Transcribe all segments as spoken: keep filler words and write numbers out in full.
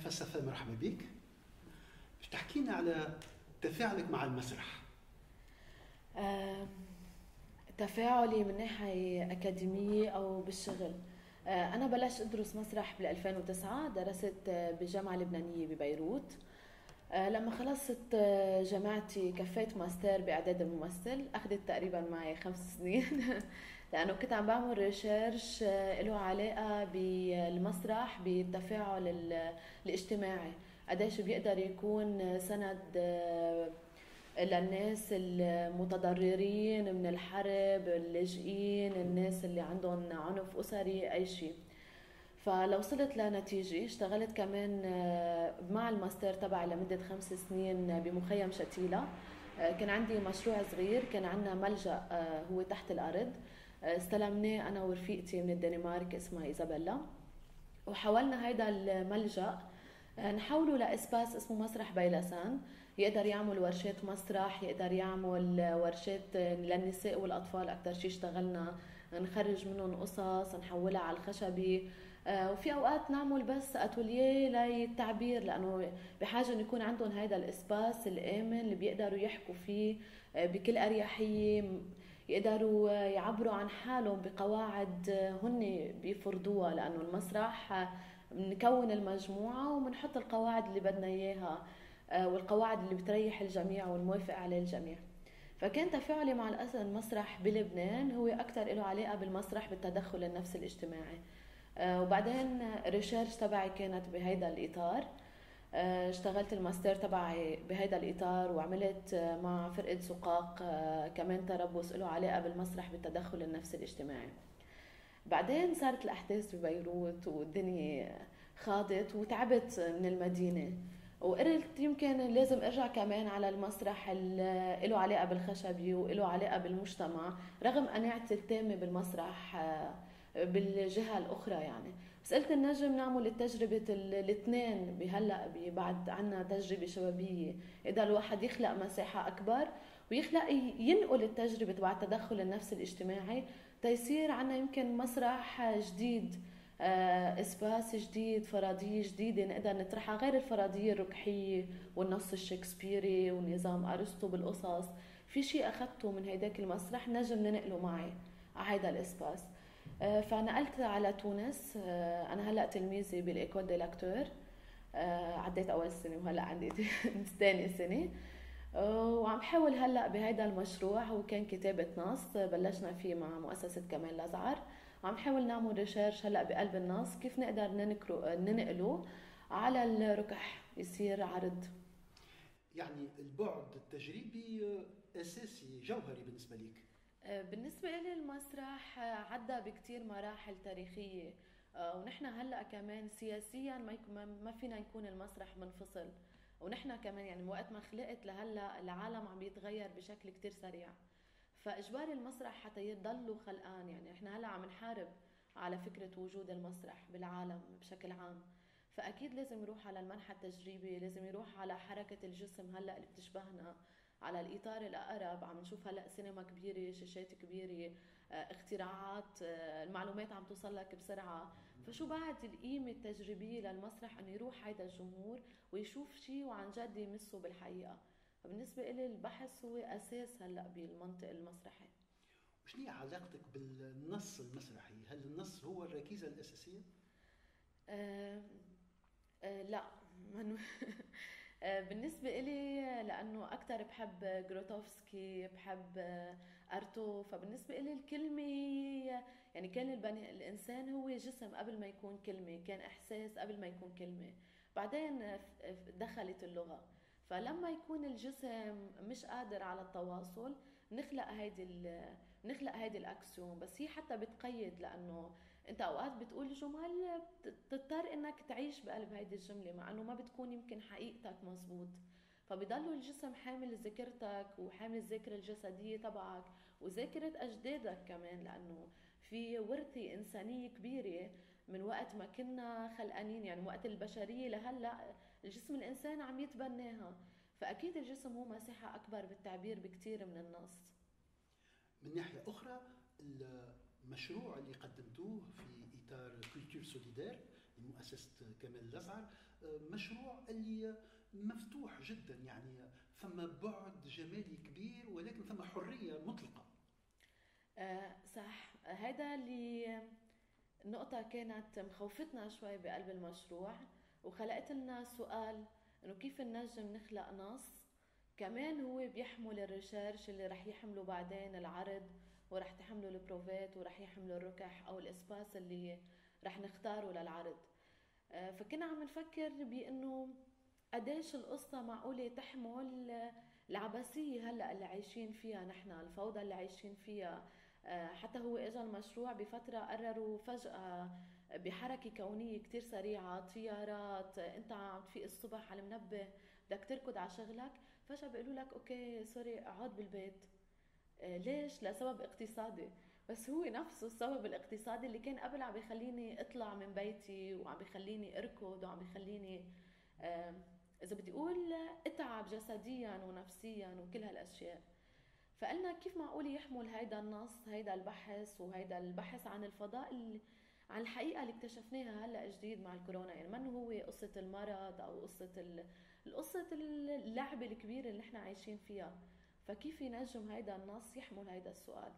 فلسفة، مرحبا بك. باش تحكي لنا على تفاعلك مع المسرح. آه، تفاعلي من ناحية أكاديمية أو بالشغل. آه، أنا بلشت أدرس مسرح بال ألفين وتسعة، درست آه، بالجامعة اللبنانية ببيروت. آه، لما خلصت آه، جامعتي كفيت ماستر بإعداد الممثل، أخذت تقريبا معي خمس سنين لأنه كنت عم بعمل ريسيرش آه، له علاقة بالمسرح، بالتفاعل ال- الاجتماعي، قديش بيقدر يكون سند آه، للناس المتضررين من الحرب، اللاجئين، الناس اللي عندهم عنف أسري، أي شيء. فلو وصلت لنتيجة اشتغلت كمان آه، مع الماستر تبعي لمدة خمس سنين بمخيم شتيلة. آه، كان عندي مشروع صغير، كان عندنا ملجأ آه، هو تحت الأرض. آه، استلمناه أنا ورفيقتي من الدنمارك اسمها إيزابيلا، وحولنا هيدا الملجأ آه، نحوله لإسباس اسمه مسرح بيلسان. يقدر يعمل ورشات مسرح، يقدر يعمل ورشات للنساء والأطفال. أكتر شي اشتغلنا نخرج منهم قصص نحولها على الخشبي. آه، وفي أوقات نعمل بس أتوليه للتعبير، لأنه بحاجة أن يكون عندهم هيدا الإسباس الآمن اللي بيقدروا يحكوا فيه آه، بكل أريحية، يقدروا يعبروا عن حالهم بقواعد هن بيفرضوها، لأنه المسرح بنكون المجموعة وبنحط القواعد اللي بدنا إياها، والقواعد اللي بتريح الجميع والموافق عليه الجميع. فكان تفاعلي مع المسرح بلبنان هو أكتر له علاقة بالمسرح بالتدخل النفسي الاجتماعي. وبعدين الريسيرش تبعي كانت بهيدا الإطار. آه، اشتغلت الماستر تبعي بهيدا الإطار، وعملت آه، مع فرقة زقاق آه، كمان تربص له علاقة بالمسرح بالتدخل النفسي الاجتماعي. بعدين صارت الأحداث ببيروت والدنيا خاضت وتعبت من المدينة، وقلت يمكن لازم ارجع كمان على المسرح اللي له علاقة بالخشبي وله علاقة بالمجتمع، رغم قناعتي التامة بالمسرح آه، بالجهة الأخرى يعني. بس قلت النجم نعمل التجربة الاثنين بهلأ بعد عنا تجربة شبابية، إذا الواحد يخلق مساحة أكبر ويخلق ينقل التجربة تبع التدخل النفسي الاجتماعي، تيصير عنا يمكن مسرح جديد، آه، اسباس جديد، فرضية جديدة نقدر نطرحها غير الفرضية الركحية والنص الشكسبيري ونظام أرسطو بالقصص. في شيء أخذته من هيداك المسرح نجم ننقله معي على هيدا الاسباس. آه، فنقلت على تونس. آه، أنا هلأ تلميذة بالإيكول دي لاكتور. آه، عديت أول سنة وهلأ عندي ثاني سنة. آه، وعم حاول هلأ بهيدا المشروع، هو كان كتابة نص بلشنا فيه مع مؤسسة كمال لزعر. وعم نحاول نعمل ريسيرش هلأ بقلب النص كيف نقدر ننكره ننقله على الركح يصير عرض. يعني البعد التجريبي أساسي جوهري بالنسبة لك. آه، بالنسبة لي المسرح آه، عدى بكتير مراحل تاريخية. آه، ونحن هلأ كمان سياسيا ما يك- ما ما فينا نكون المسرح منفصل. ونحن كمان يعني من وقت ما خلقت لهلأ العالم عم يتغير بشكل كتير سريع، فإجباري المسرح حتى يضلوا خلقان. يعني احنا هلأ عم نحارب على فكرة وجود المسرح بالعالم بشكل عام. فأكيد لازم يروح على المنحى التجريبي، لازم يروح على حركة الجسم هلأ اللي بتشبهنا، على الإطار الأقرب. عم نشوف هلأ سينما كبيرة، شاشات كبيرة، آه، اختراعات، آه، المعلومات عم توصل لك بسرعة. فشو بعد القيمة التجريبية للمسرح انه يروح هيدا الجمهور ويشوف شيء وعن جد يمسه بالحقيقة. فبالنسبة إلي البحث هو أساس هلأ بالمنطق المسرحي. وشنو هي علاقتك بالنص المسرحي؟ هل النص هو الركيزة الأساسية؟ أه أه لا، من آه، بالنسبة إلي لأنه أكتر بحب جروتوفسكي، بحب آه، أرتو. فبالنسبة إلي الكلمة هي يعني كان البني الإنسان هو جسم قبل ما يكون كلمة، كان إحساس قبل ما يكون كلمة. بعدين آه، ف- ف- دخلت اللغة. فلما يكون الجسم مش قادر على التواصل نخلق هيدي ال- نخلق هيدي الأكسيوم. بس هي حتى بتقيد، لأنه انت اوقات بتقول جمل بتضطر انك تعيش بقلب هيدي الجملة مع انه ما بتكون يمكن حقيقتك مزبوط. فبضلوا الجسم حامل ذاكرتك وحامل الذاكرة الجسدية تبعك وذاكرة أجدادك كمان، لأنه في ورثة إنسانية كبيرة من وقت ما كنا خلقانين، يعني وقت البشرية لهلأ الجسم الإنسان عم يتبناها. فأكيد الجسم هو مساحة أكبر بالتعبير بكتير من النص. من ناحية أخرى، المشروع اللي قدمتوه في إطار كولتور سوليدار لمؤسسة كمال لزعر مشروع اللي مفتوح جدا، يعني ثم بعد جمالي كبير ولكن ثم حرية مطلقة. آه صح، هذا اللي نقطة كانت مخوفتنا شوي بقلب المشروع، وخلقت لنا سؤال انه كيف ننجم نخلق نص كمان هو بيحمل الريشيرش اللي رح يحمله بعدين العرض، ورح تحمله البروفات، ورح يحمله الركح او الاسباس اللي رح نختاره للعرض. آه، فكنا عم نفكر بانه قديش القصة معقولة تحمل العبثية هلأ اللي عايشين فيها نحن، الفوضى اللي عايشين فيها. آه، حتى هو اجى المشروع بفترة قرروا فجأة بحركة كونية كتير سريعة، طيارات، انت عم تفيق الصبح على المنبه بدك تركض على شغلك، فجأة بيقولوا لك اوكي سوري اقعد بالبيت. آه، ليش؟ لسبب اقتصادي. بس هو نفسه السبب الاقتصادي اللي كان قبل عم بيخليني اطلع من بيتي وعم بيخليني اركض وعم بيخليني آه، اذا بدي اقول اتعب جسديا ونفسيا وكل هالاشياء. فقلنا كيف معقول يحمل هيدا النص، هيدا البحث وهيدا البحث عن الفضاء اللي عن الحقيقة اللي اكتشفناها هلأ جديد مع الكورونا، يعني من هو قصة المرض أو قصة ال... القصة اللعبة الكبيرة اللي نحن عايشين فيها. فكيف ينجم هيدا النص يحمل هيدا السؤال؟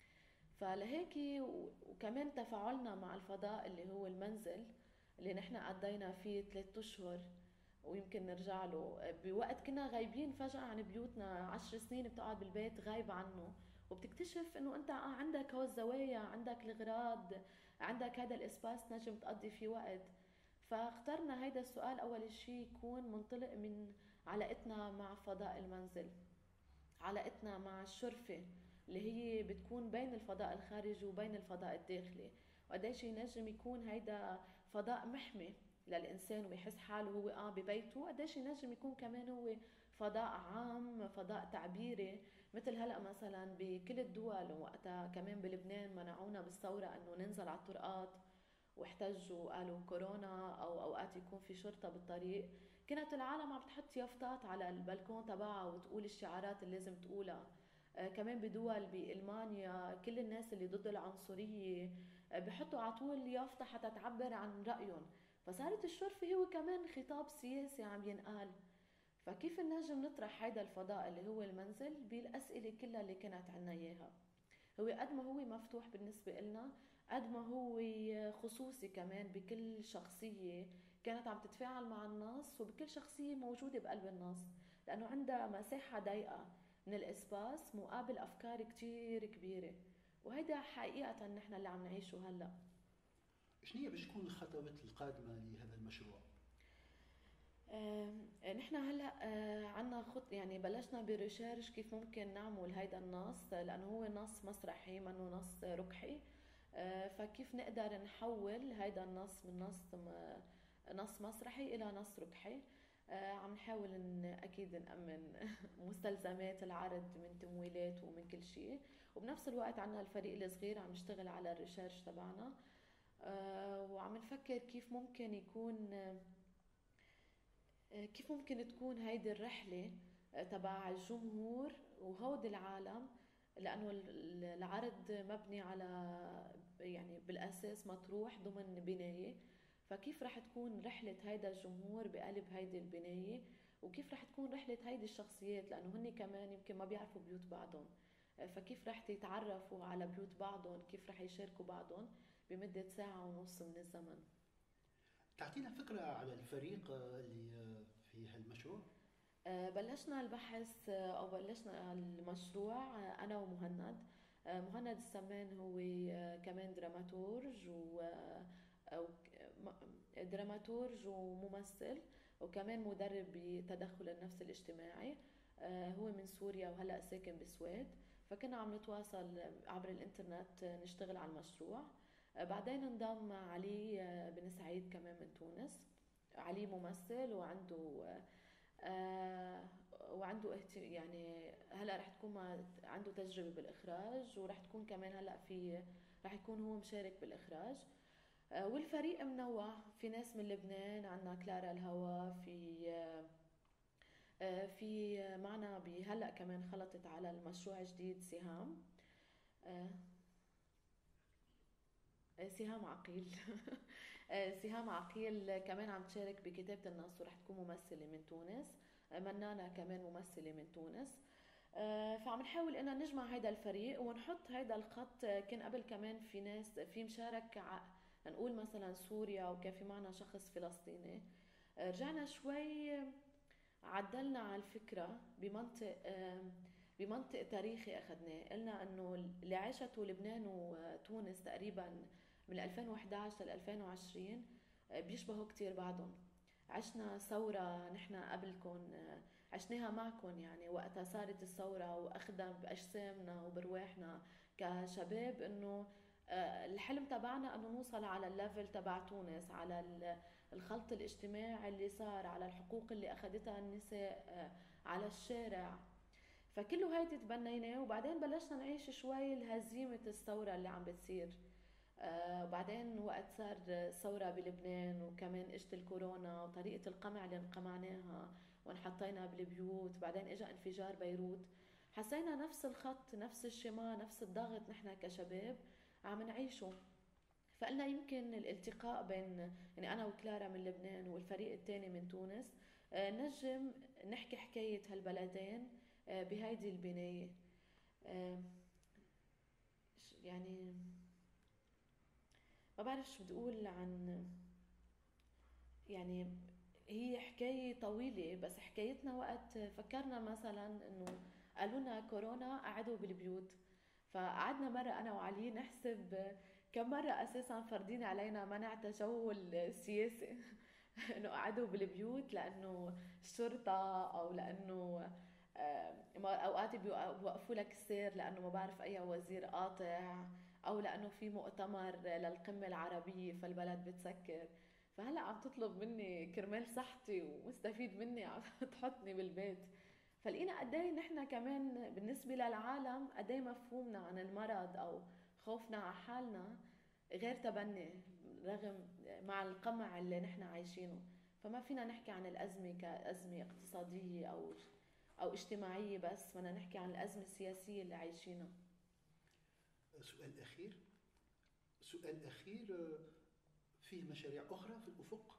فلهيك وكمان تفاعلنا مع الفضاء اللي هو المنزل اللي نحن قضينا فيه ثلاثة أشهر ويمكن نرجع له بوقت كنا غايبين فجأة عن بيوتنا، عشر سنين بتقعد بالبيت غايب عنه، وبتكتشف انه انت عندك هو الزوايا، عندك الاغراض، عندك هذا الاسباس نجم تقضي فيه وقت. فاخترنا هيدا السؤال اول شيء يكون منطلق من علاقتنا مع فضاء المنزل، علاقتنا مع الشرفة اللي هي بتكون بين الفضاء الخارجي وبين الفضاء الداخلي، وقديش ينجم يكون هيدا فضاء محمي للإنسان ويحس حاله هو آه ببيته، قديش ينجم يكون كمان هو فضاء عام، فضاء تعبيري. مثل هلأ مثلا بكل الدول، وقتها كمان بلبنان منعونا بالثورة أنه ننزل على الطرقات واحتجوا قالوا كورونا أو أوقات يكون في شرطة بالطريق، كانت العالم عم بتحط يافطات على البلكون تبعها وتقول الشعارات اللي لازم تقولها. آه كمان بدول بألمانيا كل الناس اللي ضد العنصرية آه بحطوا على طول يافطة حتى تعبر عن رأيهم. فصارت الشرفة هو كمان خطاب سياسي عم ينقال. فكيف نجم نطرح هيدا الفضاء اللي هو المنزل بالأسئلة كلها اللي كانت عنا إياها؟ هو قد ما هو مفتوح بالنسبة إلنا، قد ما هو خصوصي كمان بكل شخصية كانت عم تتفاعل مع النص، وبكل شخصية موجودة بقلب النص، لأنه عندها مساحة ضيقة من الإسباس مقابل أفكار كتير كبيرة. وهيدا حقيقة نحن اللي عم نعيشه هلأ. شنو هي باش تكون الخطوات القادمة لهذا المشروع؟ آه، نحن هلا آه، عنا خط، يعني بلشنا بريشيرش كيف ممكن نعمل هيدا النص، لانه هو نص مسرحي منه نص ركحي. آه، فكيف نقدر نحول هيدا النص من نص م- نص مسرحي الى نص ركحي. آه، عم نحاول ان اكيد نأمن مستلزمات العرض من تمويلات ومن كل شيء، وبنفس الوقت عنا الفريق الصغير عم يشتغل على الريشيرش تبعنا. آه، وعم نفكر كيف ممكن يكون كيف ممكن تكون هيدي الرحلة تبع الجمهور وهود العالم، لأنه العرض مبني على يعني بالأساس مطروح ضمن بناية. فكيف رح تكون رحلة هيدا الجمهور بقلب هيدي البناية، وكيف رح تكون رحلة هيدي الشخصيات، لأنه هن كمان يمكن ما بيعرفوا بيوت بعضهم. فكيف رح يتعرفوا على بيوت بعضهم، كيف رح يشاركوا بعضهم بمدة ساعة ونص من الزمن. تعطينا فكرة على الفريق اللي في هالمشروع؟ آه، بلشنا البحث آه، أو بلشنا المشروع آه، أنا ومهند. آه، مهند السمان هو آه، كمان دراماتورج و آه، أو ك- م- دراماتورج وممثل، وكمان مدرب بتدخل النفس الاجتماعي. آه، هو من سوريا وهلأ ساكن بالسويد. فكنا عم نتواصل عبر الإنترنت آه، نشتغل على المشروع. آه، بعدين انضم علي آه، بن سعيد كمان من تونس. علي ممثل وعنده آه، آه وعنده اهت... يعني هلا رح تكون ما عنده تجربة بالإخراج، ورح تكون كمان هلا في رح يكون هو مشارك بالإخراج. آه والفريق منوع، في ناس من لبنان، عنا كلارا الهوا، في آه آه، في معنا بهلا كمان خلطت على المشروع جديد سهام. آه، سهام عقيل. سهام عقيل كمان عم تشارك بكتابة النص ورح تكون ممثلة من تونس. منانة كمان ممثلة من تونس. فعم نحاول إن نجمع هيدا الفريق ونحط هيدا الخط. كان قبل كمان في ناس في مشارك، نقول مثلا سوريا، وكان في معنا شخص فلسطيني. رجعنا شوي عدلنا على الفكرة بمنطق بمنطق تاريخي أخذناه. قلنا أنه اللي عاشته لبنان وتونس تقريبا من ألفين وإحدى عشر ل ألفين وعشرين بيشبهوا كتير بعضهم. عشنا ثورة نحن قبلكم، عشناها معكم يعني وقتها صارت الثورة، وأخذنا بأجسامنا وبرواحنا كشباب أنه الحلم تبعنا أنه نوصل على الليفل تبع تونس، على الخلط الاجتماعي اللي صار، على الحقوق اللي أخذتها النساء على الشارع. فكله هيدي تبنيناه، وبعدين بلشنا نعيش شوي الهزيمة الثورة اللي عم بتصير. آه وبعدين وقت صار ثورة بلبنان، وكمان اجت الكورونا وطريقة القمع اللي انقمعناها وانحطينا بالبيوت، بعدين اجا انفجار بيروت، حسينا نفس الخط، نفس الشما، نفس الضغط نحن كشباب عم نعيشه. فقلنا يمكن الالتقاء بين يعني أنا وكلارا من لبنان والفريق الثاني من تونس آه نجم نحكي حكاية هالبلدين آه بهيدي البناية. آه يعني ما بعرف شو بدي اقول عن، يعني هي حكاية طويلة، بس حكايتنا وقت فكرنا مثلا انه قالوا لنا كورونا قعدوا بالبيوت، فقعدنا مرة انا وعلي نحسب كم مرة اساسا فرضين علينا منع تجول السياسي انه قعدوا بالبيوت لانه الشرطة، او لانه اوقات بيوقفوا لك السير لانه ما بعرف اي وزير قاطع، او لانه في مؤتمر للقمه العربيه فالبلد بتسكر. فهلا عم تطلب مني كرمال صحتي ومستفيد مني عم تحطني بالبيت. فلقينا قد ايه نحن كمان بالنسبه للعالم قد ايه مفهومنا عن المرض او خوفنا على حالنا غير تبني، رغم مع القمع اللي نحن عايشينه. فما فينا نحكي عن الازمه كازمه اقتصاديه او او اجتماعيه بس، بدنا نحكي عن الازمه السياسيه اللي عايشينها. سؤال أخير سؤال أخير فيه مشاريع أخرى في الأفق؟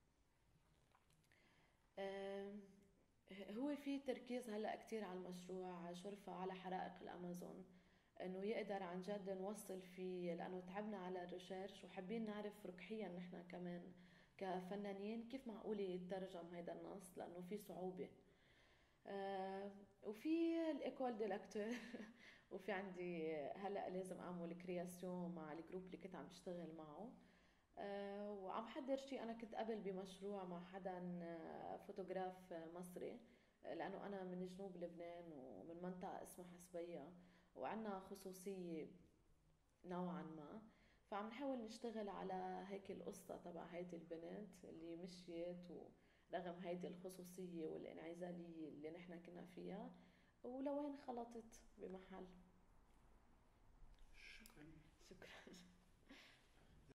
هو في تركيز هلأ كتير على المشروع شرفة على حرائق الأمازون، إنه يقدر عن جد نوصل فيه، لأنه تعبنا على الريسيرش وحابين نعرف ربحيا نحن كمان كفنانين كيف معقول يترجم هيدا النص، لأنه في صعوبة. آه وفي الإيكول دي لاكتور وفي عندي هلأ لازم أعمل كرياسيون مع الجروب اللي كنت عم بشتغل معه. أه وعم حضر شيء. أنا كنت قبل بمشروع مع حدا فوتوغراف مصري، لأنه أنا من جنوب لبنان ومن منطقة اسمها حسبية وعنا خصوصية نوعا ما، فعم نحاول نشتغل على هيك القصة تبع هيدي البنت اللي مشيت ورغم هيدي الخصوصية والانعزالية اللي نحن كنا فيها، ولوين خلطت بمحل. شكرا. شكرا.